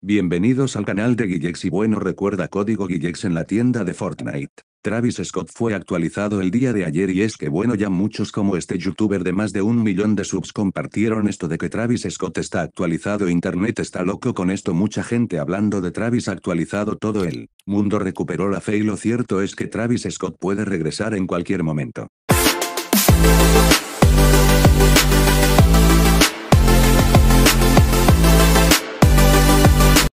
Bienvenidos al canal de Guillex y bueno, recuerda código Guillex en la tienda de Fortnite. Travis Scott fue actualizado el día de ayer y es que bueno, ya muchos como este youtuber de más de 1 millón de subs compartieron esto de que Travis Scott está actualizado. Internet está loco con esto, mucha gente hablando de Travis actualizado, todo el mundo recuperó la fe y lo cierto es que Travis Scott puede regresar en cualquier momento.